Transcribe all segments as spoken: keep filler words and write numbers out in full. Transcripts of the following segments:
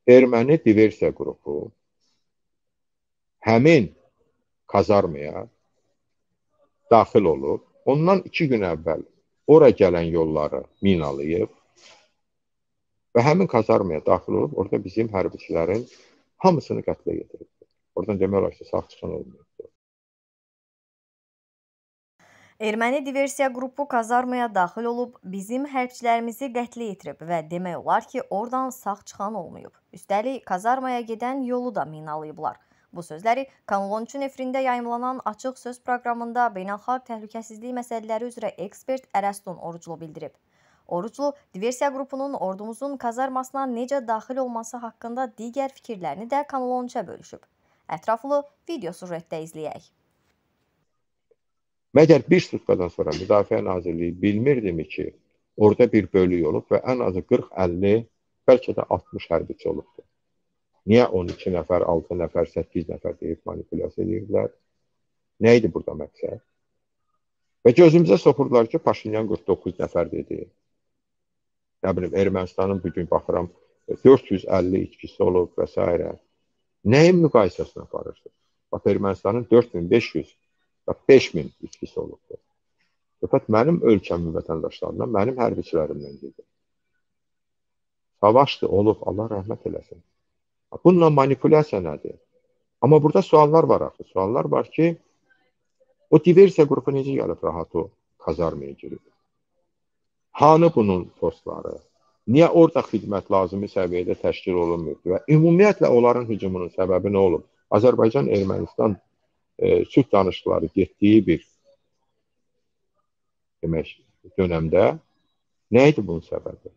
erməni diversiya qrupu həmin kazarmaya daxil olub, ondan iki gün əvvəl ora gələn yolları minalayıb və həmin kazarmaya daxil olub, orada bizim hərbiçilərin hamısını qətlə yetirib. Oradan demək olar ki, sağ çıxan olmayıb. Erməni diversiya qrupu kazarmaya daxil olub, bizim hərbçilərimizi qətlə yetirib və demək olar ki, oradan sağ çıxan olmayıb. Üstəlik, kazarmaya gedən yolu da minalayıblar. Bu sözləri Kanal on üçün efirində yayımlanan Açıq Söz proqramında beynəlxalq təhlükəsizlik məsələləri üzrə ekspert Ərəstun Oruclu bildirib. Oruclu, diversiya qrupunun ordumuzun kazarmasına necə daxil olması haqqında digər fikirlərini də Kanal on üçə bölüşüb. Ətraflı video sujetdə izləyək. Məgər bir sutkadan sonra Müdafiə Nazirliyi bilmirdimi ki, orada bir bölük olub və ən azı qırx əlli, bəlkə də altmış hərbiçi olubdur. Niyə on iki nəfər, altı nəfər, səkkiz nəfər deyib manipulyasiya edirlər? Nə idi burada məqsəd? Və gözümüzə soxurdular ki, Paşinyan qırx doqquz nəfər dedi. Nə bilim, Ermənistanın bugün baxıram, dörd yüz əlli içkisi olub və s. Nəyin müqayisəsini aparırsınız? Bax, Ermənistanın dörd min beş yüz və beş min içkisi olubdur. Söhbət mənim ölkəmin vətəndaşlarından, mənim hərbiçilərimdən gedir. Savaşdır, olub, Allah rəhmət eləsin. Bununla manipulyasiya nədir? Amma burada suallar var axı. Suallar var ki, o diversiya qrupu necə gəlib rahat o kazarmaya girib? Hanı bunun postları? Niyə orada xidmət lazımi səviyyədə təşkil olunmurdu? Və ümumiyyətlə onların hücumunun səbəbi nə olub? Azərbaycan-Ermənistan e, sülh danışıqları getdiyi bir demək, dönəmdə nə idi bunun səbəbi?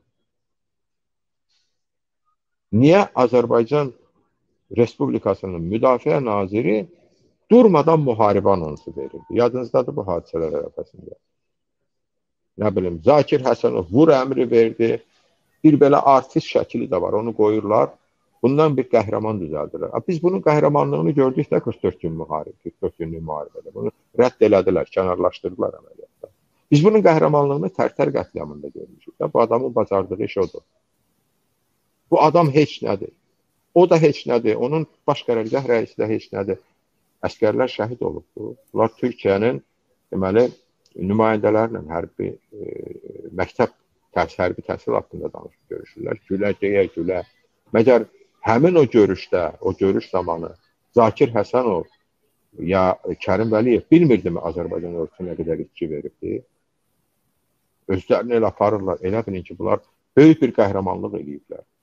Niyə Azərbaycan Respublikasının Müdafiə Naziri durmadan müharibə anonsu verirdi? Yadınızdadır bu hadisələr ərəfəsində. Nə bilim, Zakir Həsənov vur əmri verdi. Bir belə artist şəkili də var, onu qoyurlar. Bundan bir qəhrəman düzəldirlər. Biz bunun qəhrəmanlığını gördük də qırx dörd gün müharibə, qırx dörd günlük müharibədə. Bunu rədd elədilər, kənarlaşdırdılar əməliyyatda. Biz bunun qəhrəmanlığını Tərtər qətliamında görmüşük. Bu adamın bacardığı iş odur. Bu adam heç nədir. O da heç nədir. Onun baş qərargah rəisi də heç nədir. Əskərlər şəhid olubdur. Bunlar Türkiyənin deməli nümayəndələrlə hərbi e, məktəb tərs, hərbi təhsil haqqında danışıb görüşürlər. Gülə deyə gülə. Məgər həmin o görüşdə, o görüş zamanı Zakir Həsənov ya Kərim Vəliyev bilmirdimi Azərbaycan ordusu nə qədər itki veribdi? Özlərini elə aparırlar. Elə bilin ki, bunlar böyük bir qəhrəmanlıq ediblər.